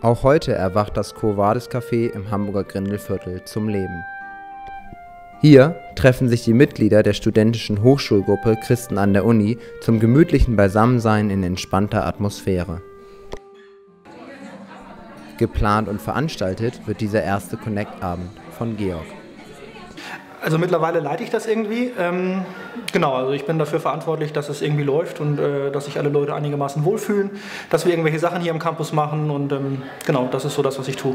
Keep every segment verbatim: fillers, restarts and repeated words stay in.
Auch heute erwacht das Quo Vadis Café im Hamburger Grindelviertel zum Leben. Hier treffen sich die Mitglieder der studentischen Hochschulgruppe Christen an der Uni zum gemütlichen Beisammensein in entspannter Atmosphäre. Geplant und veranstaltet wird dieser erste Connect-Abend von Georg. Also mittlerweile leite ich das irgendwie. Ähm, genau, also ich bin dafür verantwortlich, dass es irgendwie läuft und äh, dass sich alle Leute einigermaßen wohlfühlen, dass wir irgendwelche Sachen hier am Campus machen und ähm, genau, das ist so das, was ich tue.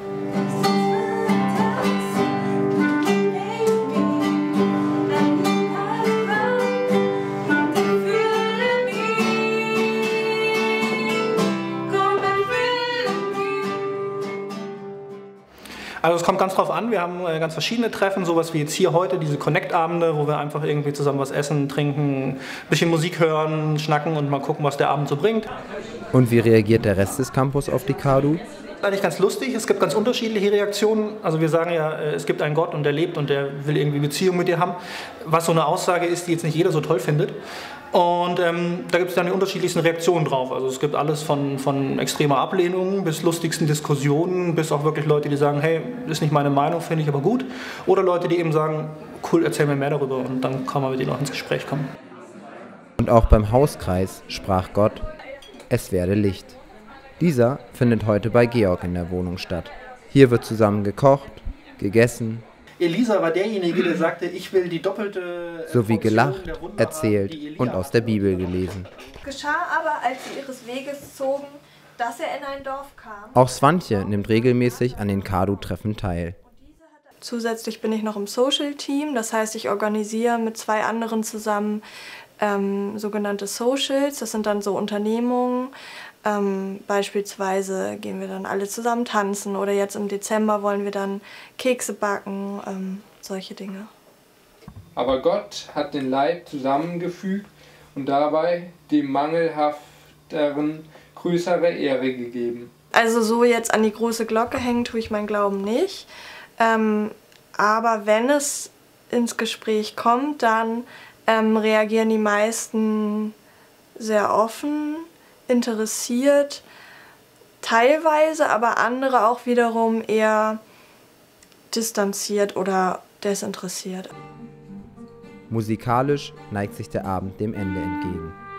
Also es kommt ganz drauf an, wir haben äh, ganz verschiedene Treffen, sowas wie jetzt hier heute, diese Connect-Abende, wo wir einfach irgendwie zusammen was essen, trinken, ein bisschen Musik hören, schnacken und mal gucken, was der Abend so bringt. Und wie reagiert der Rest des Campus auf die CADU? Eigentlich ganz lustig, es gibt ganz unterschiedliche Reaktionen. Also wir sagen ja, es gibt einen Gott und der lebt und der will irgendwie Beziehung mit dir haben. Was so eine Aussage ist, die jetzt nicht jeder so toll findet. Und ähm, da gibt es dann die unterschiedlichsten Reaktionen drauf. Also es gibt alles von, von extremer Ablehnung bis lustigsten Diskussionen, bis auch wirklich Leute, die sagen, hey, das ist nicht meine Meinung, finde ich aber gut. Oder Leute, die eben sagen, cool, erzähl mir mehr darüber und dann kann man mit denen auch ins Gespräch kommen. Und auch beim Hauskreis sprach Gott, es werde Licht. Dieser findet heute bei Georg in der Wohnung statt. Hier wird zusammen gekocht, gegessen, Elisa war derjenige, der sagte, ich will die doppelte sowie gelacht, erzählt und aus der Bibel gelesen. Geschah aber, als sie ihres Weges zogen, dass er in ein Dorf kam. Auch Swantje nimmt regelmäßig an den CADU-Treffen teil. Zusätzlich bin ich noch im Social-Team, das heißt, ich organisiere mit zwei anderen zusammen ähm, sogenannte Socials. Das sind dann so Unternehmungen. Ähm, beispielsweise gehen wir dann alle zusammen tanzen oder jetzt im Dezember wollen wir dann Kekse backen, ähm, solche Dinge. Aber Gott hat den Leib zusammengefügt und dabei dem Mangelhafteren größere Ehre gegeben. Also so jetzt an die große Glocke hängen tue ich meinen Glauben nicht, ähm, aber wenn es ins Gespräch kommt, dann ähm, reagieren die meisten sehr offen, interessiert, teilweise, aber andere auch wiederum eher distanziert oder desinteressiert. Musikalisch neigt sich der Abend dem Ende entgegen.